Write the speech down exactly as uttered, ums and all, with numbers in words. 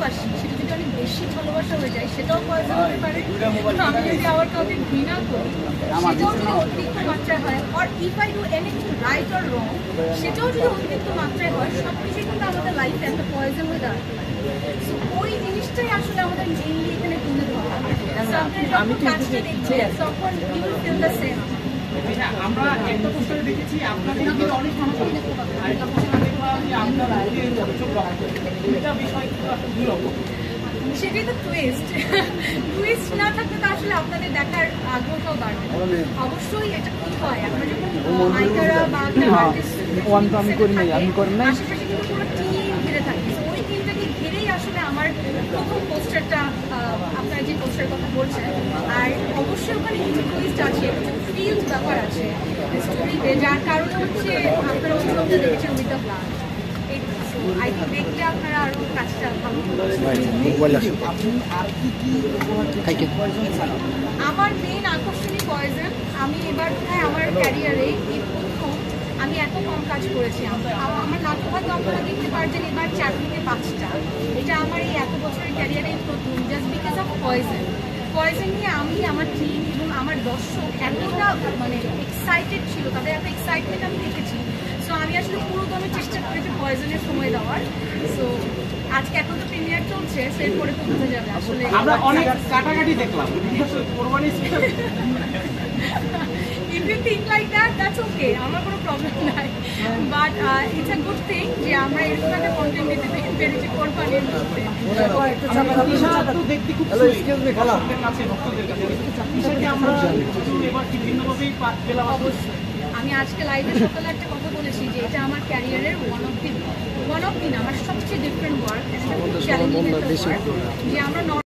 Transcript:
ভালোবাসি সেটা যদি অনেক বেশি ভালোবাসা হয়ে যায় সেটাও পয়জন হতে পারে। আমি যদি আবার কাউকে ঘৃণা করি সেটাও যদি অতিরিক্ত মাত্রায় হয়, or if I do anything right or wrong সেটাও যদি অতিরিক্ত মাত্রায় হয়, সব কিছুই কিন্তু আমাদের লাইফে একটা পয়জন হয়ে দাঁড়াতে পারে। সো ওই জিনিসটাই আসলে আমাদের মেইনলি এখানে তুলে ধরা। আপনি যখন কাজটা দেখছেন তখন you will feel the same. আমরা একটা পোস্টারে দেখেছি আপনাদের কিন্তু অনেক মানুষ আরেকটা পোস্টারে দেখলাম যে আপনারা এটা বিষয় কিন্তু আসলে দুই রকম। সেটাই তো টুইস্ট। টুইস্ট না থাকলে তো আসলে আপনাদের দেখার আগ্রহটাও বাড়বে। অবশ্যই এটা কি হয়, আমরা যখন নায়িকারা বা আশেপাশে কিন্তু পুরো টিম ঘিরে থাকি, ওই টিমটাকে ঘিরেই আসলে আমার প্রথম পোস্টারটা, আপনারা যে পোস্টারের কথা বলছেন। আর অবশ্যই ওখানে কিছু টুইস্ট আছে, কিছু ফিল্ড ব্যাপার আছে স্টোরিতে, যার কারণে হচ্ছে আপনারা অভিনবটা দেখেছেন with the plan. I think দেখলে আপনারা আরো কাজটা ভালো। আমার মেইন আকর্ষণী পয়জন। আমি এবার বোধহয় আমার ক্যারিয়ারে এই প্রথম আমি এত কম কাজ করেছি। আমার নাট্যভাগ্য আপনারা দেখতে পারছেন এবার চাকরিতে পাঁচটা, এটা আমার এই এত বছরের ক্যারিয়ারে প্রথম, just because of poison. Poison নিয়ে আমি, আমার টিম এবং আমার দর্শক এতটা মানে এক্সাইটেড ছিল, তাদের এত এক্সাইটমেন্ট আমি দেখেছি। সো আমি আসলে পুরো দমে চেষ্টা করেছি পয়জনের সময় দেওয়ার। সো আজকে এখন তো প্রিমিয়ার চলছে, এরপরে তো বোঝা যাবে আসলে। আমরা অনেক কাটাকাটি দেখলাম কোরবানি। If you think like that, that's okay. আমার কোনো প্রবলেম নাই, but it's a good thing যে আমরা এরকম একটা কন্টেন্ট দিতে পেরেছি কোরবানির মধ্যে। দেখতে খুব কাছে ভক্তদের কাছে আমরা এবার কি ভিন্নভাবেই পেলাম। অবশ্যই আমি আজকে লাইভে সকালে একটা কথা বলেছি যে এটা আমার ক্যারিয়ারের one of the one of the না আমার সবচেয়ে ডিফারেন্ট ওয়ার্ক, চ্যালেঞ্জিং একটা ওয়ার্ক যে আমরা